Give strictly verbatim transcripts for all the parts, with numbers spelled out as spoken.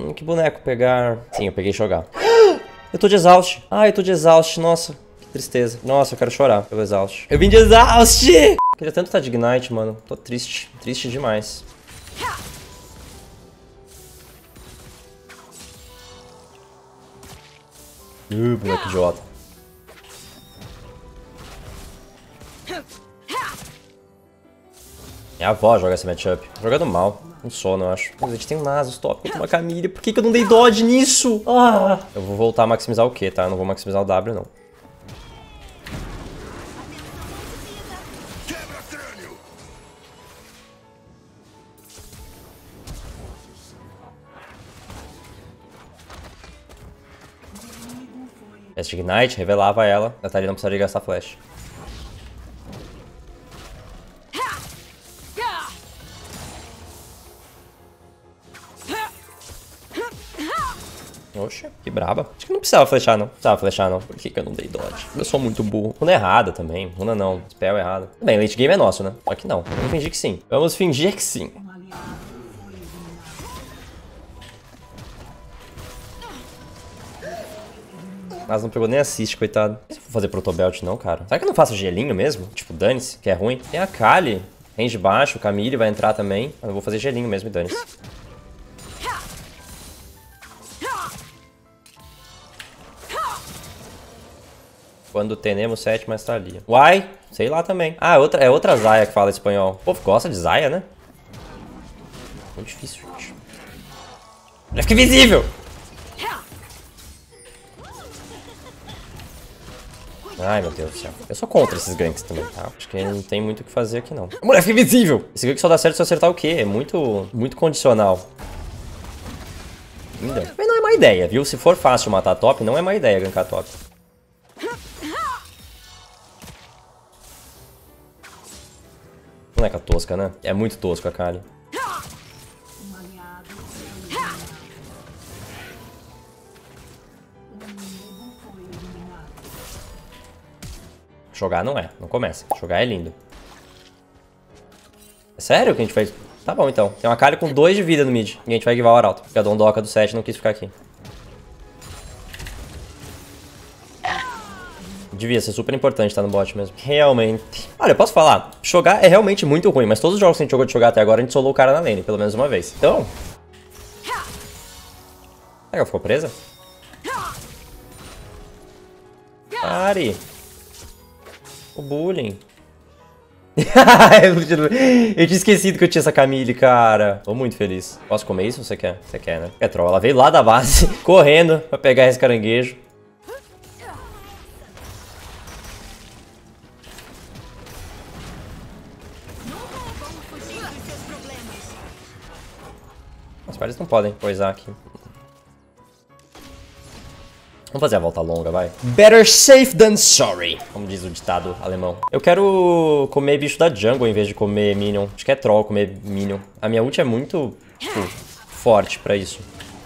Hum, que boneco pegar? Sim, eu peguei jogar. Eu tô de exaust. Ah, eu tô de exaust. Nossa, que tristeza. Nossa, eu quero chorar pelo exaust. Eu vim de exaust! Queria tanto estar de Ignite, mano. Tô triste. Triste demais. Uh, boneco idiota. Minha avó joga esse matchup. Jogando mal. Um sono, eu acho. Mas a gente tem um Nasus top contra uma Camille. Por que, que eu não dei dodge nisso? Ah! Eu vou voltar a maximizar o Q, tá? Eu não vou maximizar o W, não. Esse Ignite revelava ela. A Thalia não precisaria gastar flash. Oxe, que braba. Acho que não precisava flechar, não. Não precisava flechar, não. Por que, que eu não dei dodge? Eu sou muito burro. Runa errada também. Runa não. Spell errada. Bem, late game é nosso, né? Só que não. Vamos fingir que sim. Vamos fingir que sim. Mas não pegou nem assist, coitado. Não vou fazer protobelt não, cara. Será que eu não faço gelinho mesmo? Tipo, dane-se, que é ruim. Tem a Kali. Range baixo, o Camille vai entrar também. Mas eu vou fazer gelinho mesmo e dane-se. Quando tenemos sete, mas tá ali. Uai, sei lá também. Ah, outra, é outra Zaya que fala espanhol. O povo gosta de Zaya, né? Muito difícil, gente. Olha, fica invisível! Ai, meu Deus do céu. Eu sou contra esses ganks também, tá? Acho que não tem muito o que fazer aqui, não. Mulher, fica invisível! Esse gank só dá certo se eu acertar o quê? É muito, muito condicional. Ainda. Mas não é má ideia, viu? Se for fácil matar top, não é má ideia gankar top. Boneca tosca, né? É muito tosco a Kali. Jogar não é, não começa. Jogar é lindo. É sério que a gente vai... Tá bom, então. Tem uma Kali com dois de vida no mid. E a gente vai guivar o Arauto. Porque a Dondoka do sete não quis ficar aqui. Devia ser super importante estar no bot mesmo. Realmente. Olha, eu posso falar. Jogar é realmente muito ruim. Mas todos os jogos que a gente jogou de jogar até agora, a gente solou o cara na lane. Pelo menos uma vez. Então... Será que ela ficou presa? Pare. O bullying. Eu tinha esquecido que eu tinha essa Camille, cara. Tô muito feliz. Posso comer isso ou você quer? Você quer, né? É troll. Ela veio lá da base, correndo pra pegar esse caranguejo. As partes não podem coisar aqui. Vamos fazer a volta longa, vai. Better safe than sorry, como diz o ditado alemão. Eu quero comer bicho da jungle em vez de comer minion. Acho que é troll comer minion. A minha ult é muito, tipo, forte pra isso.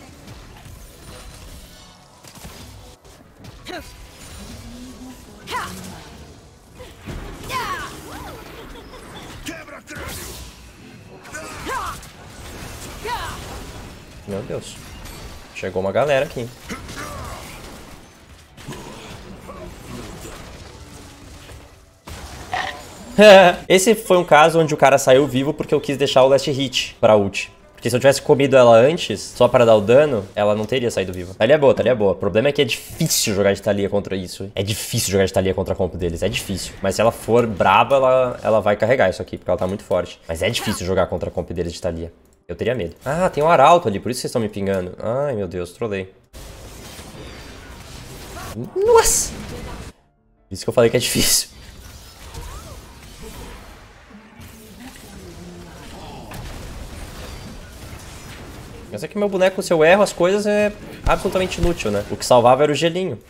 Meu Deus. Chegou uma galera aqui. Esse foi um caso onde o cara saiu vivo porque eu quis deixar o last hit pra ult. Porque se eu tivesse comido ela antes, só para dar o dano, ela não teria saído viva. Thalia é boa, Thalia é boa. O problema é que é difícil jogar de Thalia contra isso. É difícil jogar de Thalia contra a comp deles, é difícil. Mas se ela for braba, ela, ela vai carregar isso aqui, porque ela tá muito forte. Mas é difícil jogar contra a comp deles de Thalia. Eu teria medo. Ah, tem um Arauto ali, por isso vocês estão me pingando. Ai, meu Deus, trolei. Nossa! Isso que eu falei que é difícil. Mas é que meu boneco, se eu erro as coisas, é absolutamente inútil, né? O que salvava era o gelinho.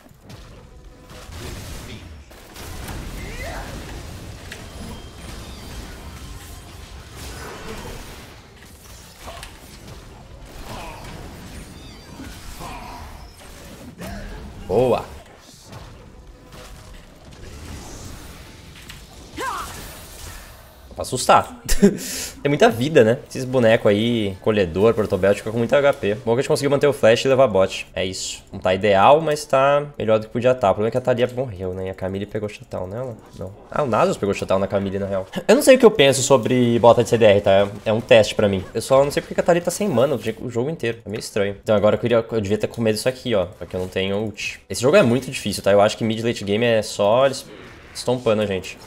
Boa! Vou assustar. Tem muita vida, né? Esses bonecos aí, colhedor, protobelt, fica com muito H P. Bom que a gente conseguiu manter o flash e levar bot. É isso. Não tá ideal, mas tá melhor do que podia estar. O problema é que a Thalia morreu, né? E a Camille pegou shutdown nela. Não. Ah, o Nasus pegou shutdown na Camille, na real. Eu não sei o que eu penso sobre bota de C D R, tá? É um teste pra mim. Eu só não sei porque a Thalia tá sem mana o jogo inteiro. É meio estranho. Então agora eu, queria, eu devia ter com medo disso aqui, ó. Porque eu não tenho ult. Esse jogo é muito difícil, tá? Eu acho que mid late game é só eles estompando a gente.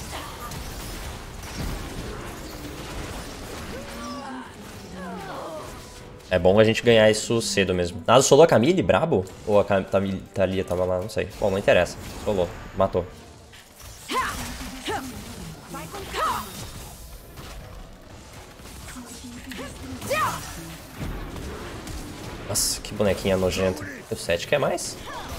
É bom a gente ganhar isso cedo mesmo. Nasus solou a Camille, brabo? Ou a Camille, Thalia tava lá, não sei. Bom, não interessa. Solou. Matou. Nossa, que bonequinha nojenta. O sete quer mais?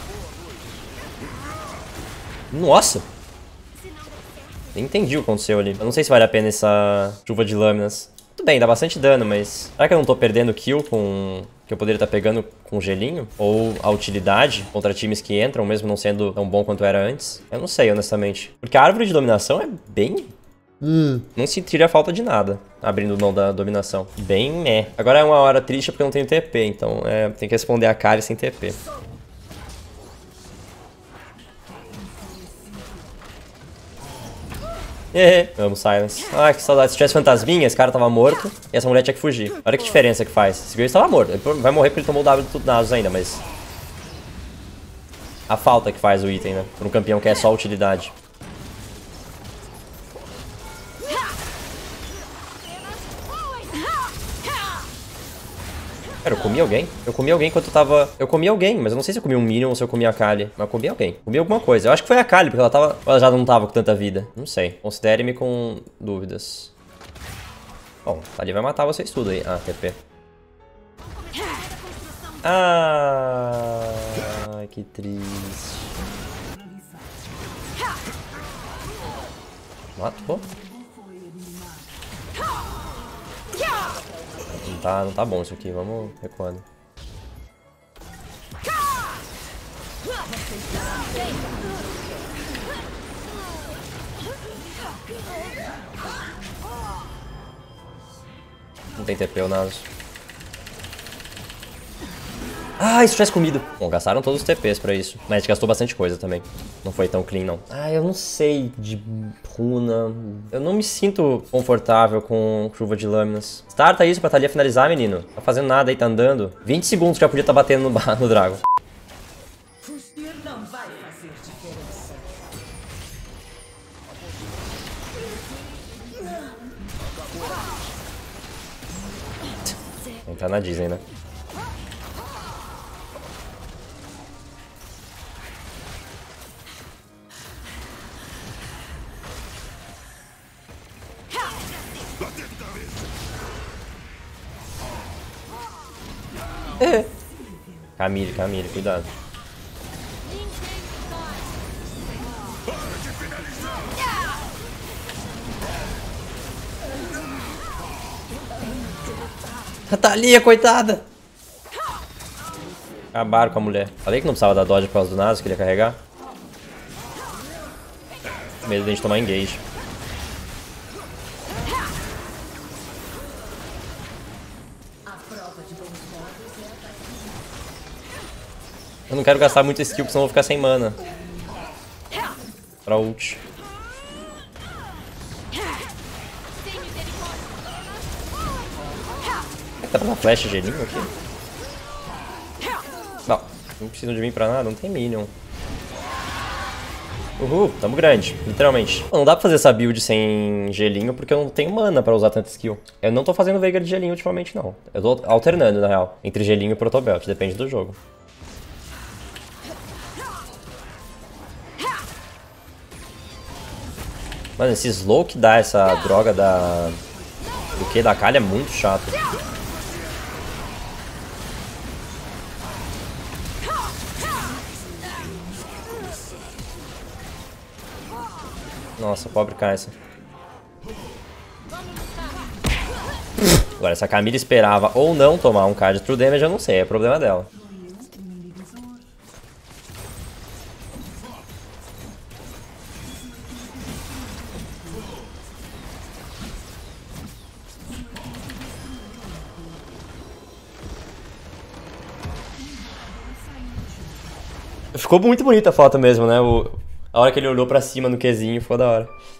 Nossa! Nem entendi o que aconteceu ali. Eu não sei se vale a pena essa chuva de lâminas. Tudo bem, dá bastante dano, mas... Será que eu não tô perdendo kill com... que eu poderia estar pegando com gelinho? Ou a utilidade contra times que entram, mesmo não sendo tão bom quanto era antes? Eu não sei, honestamente. Porque a árvore de dominação é bem... Hum. Não sentiria falta de nada, abrindo mão da dominação. Bem meh. Agora é uma hora triste porque eu não tenho T P, então é, tem que responder a Kali sem T P. É, amo Silence. Ah, que saudade. Se tivesse fantasminha, esse cara tava morto e essa mulher tinha que fugir. Olha que diferença que faz. Esse Graves tava morto. Ele vai morrer porque ele tomou o W do tudo Nasus ainda, mas... A falta que faz o item, né? Pra um campeão que é só utilidade. Cara, eu comi alguém? Eu comi alguém enquanto eu tava... Eu comi alguém, mas eu não sei se eu comi um Minion ou se eu comi a Kali. Mas eu comi alguém. Comi alguma coisa. Eu acho que foi a Kali, porque ela tava... Ou ela já não tava com tanta vida. Não sei. Considere-me com dúvidas. Bom, ali vai matar vocês tudo aí. Ah, T P. Ah, que triste. Matou? Não tá, não tá bom isso aqui, vamos recuando. Não tem T P o Nasus. Ah, isso tivesse comido. Bom, gastaram todos os T Ps pra isso. Mas a gente gastou bastante coisa também. Não foi tão clean, não. Ah, eu não sei de runa. Eu não me sinto confortável com chuva de lâminas. Starta isso pra Thalia finalizar, menino. Tá fazendo nada aí, tá andando. vinte segundos já podia estar tá batendo no, no Dragon. Não vai fazer diferença. Tá na Disney, né? É. Camille, Camille, cuidado. A Thalia, coitada! Acabaram com a mulher. Falei que não precisava dar dodge por causa do Nasus, que ele ia carregar. Medo de a gente tomar engage. Eu não quero gastar muito skill, porque senão eu vou ficar sem mana. Pra ult. Dá pra dar flash gelinho aqui? Não, não precisam de mim pra nada, não tem minion. Uhul, tamo grande, literalmente. Não dá pra fazer essa build sem gelinho porque eu não tenho mana pra usar tanta skill. Eu não tô fazendo Veigar de gelinho ultimamente, não. Eu tô alternando, na real, entre gelinho e protobelt, depende do jogo. Mano, esse slow que dá essa droga da... do que da Kali é muito chato. Nossa, pobre Kai'Sa. Agora, se a Camille esperava ou não tomar um card true damage, eu não sei, é problema dela. Ficou muito bonita a foto mesmo, né? O... A hora que ele olhou pra cima no Qzinho, ficou da hora.